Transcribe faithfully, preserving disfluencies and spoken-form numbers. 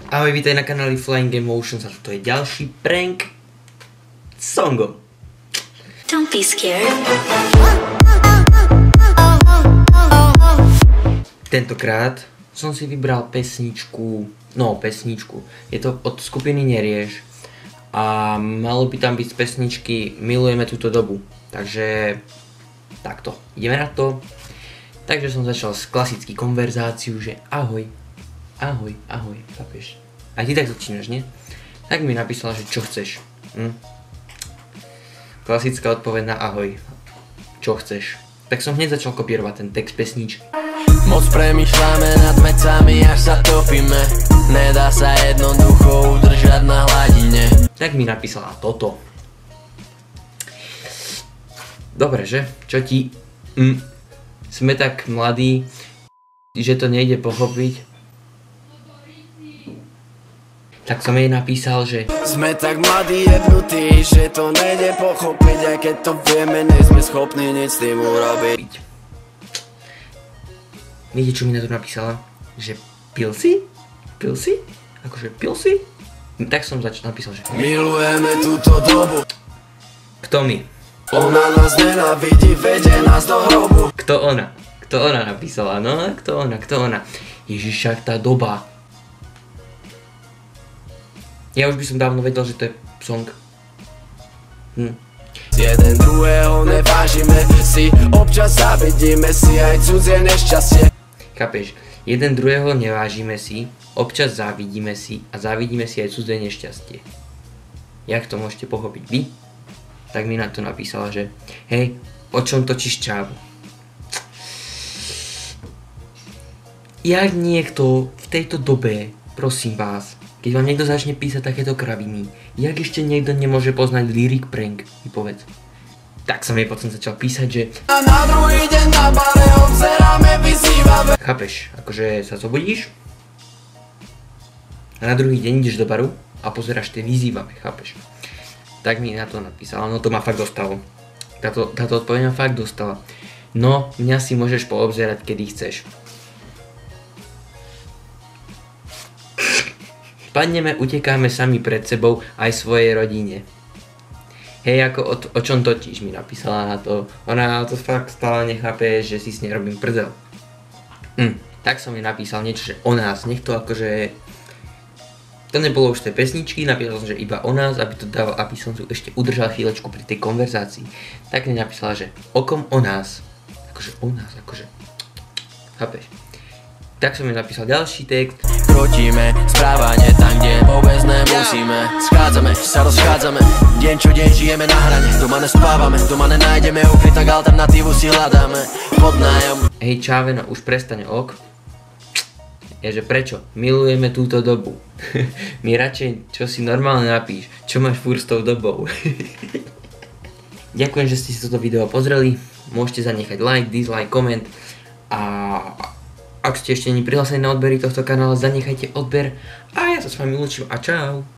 Ahoj, vítaj na kanáli Flying Emotions a toto je ďalší prank songom. Don't be scared. Tentokrát som si vybral pesničku, no pesničku, je to od skupiny Nerieš a malo by tam byť z pesničky Milujeme túto dobu, takže takto, ideme na to. Takže som začal s klasický konverzáciu, že ahoj. Ahoj, ahoj, chápeš? A ty tak začínaš, nie? Tak mi napísala, že čo chceš. Hm? Klasická odpoveď na ahoj. Čo chceš? Tak som hneď začal kopírovať ten text pesničky. Moc premýšľame nad vecami, až sa topíme. Nedá sa jednoducho udržať na hladine. Tak mi napísala toto. Dobre, že? Čo ti? Hm. Sme tak mladí, že to nejde pochopiť. Tak som jej napísal, že sme tak mladí jednutí, že to nejde pochopiť. Aj keď to vieme, nie sme schopní nič s tým urobiť. Viete, čo mi na to napísala? Že pil si? Pil si? Akože pil si? Tak som začal napísal, že milujeme túto dobu. Kto mi? Ona nás nenávidí, vedie nás do hrobu. Kto ona? Kto ona napísala? No, kto ona? Kto ona? Ježiš, však tá doba. Ja už by som dávno vedel, že to je song. Hm. Jeden druhého nevážime si, občas závidíme si aj cudzie nešťastie. Chápeš? Jeden druhého nevážime si, občas závidíme si a závidíme si aj cudzie nešťastie. Jak to môžete pochopiť vy? Tak mi na to napísala, že hej, o čom točíš čávu? Jak niekto v tejto dobe, prosím vás, keď vám niekto začne písať takéto kraviny, jak ešte niekto nemôže poznať lyric prank, mi povedz. Tak som jej potom začal písať, že a na druhý deň na bare obzeráme, vyzývame. Chápeš, akože sa zobudíš a na druhý deň ideš do baru a pozeráš tie vyzývame, chápeš. Tak mi na to napísala, no to ma fakt dostalo. Táto, táto odpoveď ma fakt dostala. No, mňa si môžeš poobzerať, kedy chceš. Padneme, utekáme sami pred sebou aj svojej rodine. Hej, ako o, o čom točíš, mi napísala na to. Ona to fakt stále nechápe, že si s nej robím prdel. Hm, tak som jej napísal niečo, že o nás, nech to akože... To nebolo už tej pesničky, napísal som, že iba o nás, aby to dával, aby som tu ešte udržal chvíľočku pri tej konverzácii. Tak mi napísala, že o kom o nás. Akože o nás, akože... Chápeš? Tak som jej napísal ďalší text. Krotíme správanie tam, kde vôbec nemusíme. Schádzame, sa rozchádzame, deň čo deň žijeme na hrane. Doma nespávame, doma nenájdeme ukryt, tak alternatívu si hľadáme. Pod nájom. Hej čáveno, už prestane ok. Je, že prečo? Milujeme túto dobu. Mi radšej, čo si normálne napíš, čo máš furt s tou dobou. Ďakujem, že ste si toto video pozreli. Môžete zanechať like, dislike, koment a ak ste ešte neprihlásení na odbery tohto kanála, zanechajte odber a ja sa s vami lúčim a čau.